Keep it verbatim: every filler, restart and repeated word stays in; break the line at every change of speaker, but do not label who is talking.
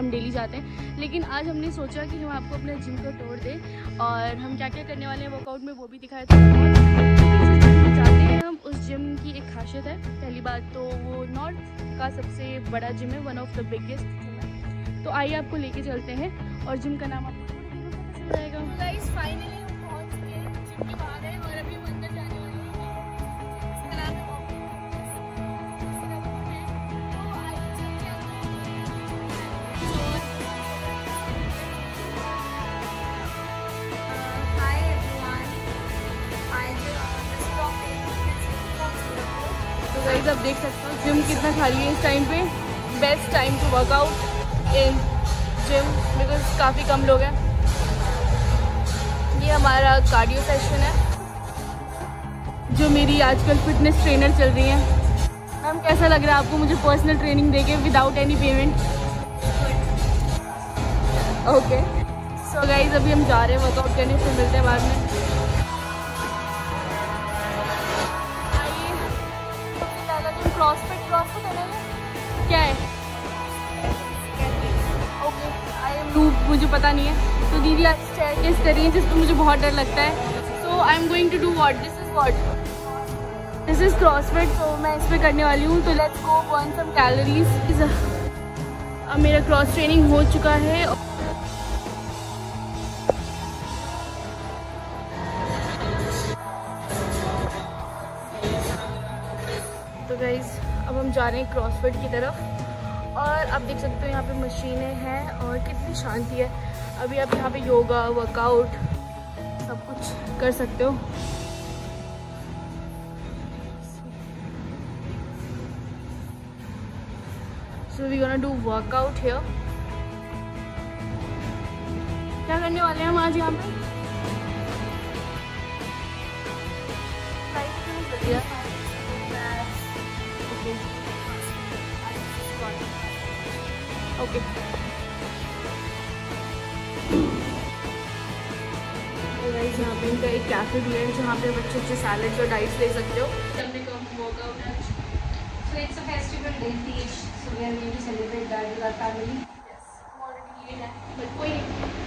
हम डेली जाते हैं, लेकिन आज हमने सोचा कि हम आपको अपने जिम का टूर दें और हम क्या क्या करने वाले हैं वर्कआउट में वो भी दिखाए। तो जाते हैं हम, उस जिम की एक खासियत है, पहली बात तो वो नॉर्थ का सबसे बड़ा जिम है, one of the biggest gym है। तो आइए आपको लेके चलते हैं और जिम का नाम आपको थोड़ी देर में पता चल जाएगा। तो गाइस फाइनली हम पहुंच चुके हैं, जिम के बाहर है और अभी हम अंदर जाने वाले हैं। इसका नाम है गाइस, आप देख सकते हो जिम कितना खाली है इस टाइम पे। Best time to workout in gym because काफ़ी कम लोग हैं। ये हमारा कार्डियो सेशन है जो मेरी आजकल फिटनेस ट्रेनर चल रही हैं। मैम कैसा लग रहा है आपको मुझे पर्सनल ट्रेनिंग देके without any payment? Okay so guys अभी हम जा रहे हैं वर्कआउट करने, फिर मिलते हैं बाद में। क्रॉसफिट क्रॉसफिट है ना, क्या है? ओके आई एम नूब, मुझे पता नहीं है। तो दीदी आप स्टेयरकेस कर रही हैं जिस पर मुझे बहुत डर लगता है। So I am going to do what, this is what, this is CrossFit. तो मैं इस पर करने वाली हूँ, तो let's go burn some calories. अब मेरा क्रॉस ट्रेनिंग हो चुका है। तो गाइज अब हम जा रहे हैं क्रॉसफिट की तरफ और आप देख सकते हो यहाँ पे मशीनें हैं और कितनी शांति है। अभी आप यहाँ पे योगा वर्कआउट सब कुछ कर सकते हो। So we gonna do workout here. क्या करने वाले हैं हम आज यहाँ पे? ओके गाइस यहाँ पे इनका एक कैफे भी है जहाँ पे अच्छे अच्छे सैलेड्स और डाइट्स ले सकते हो।
So it's a festival day, Teej. So we are going to celebrate that with our family.
Yes, I'm already late, but कोई नहीं।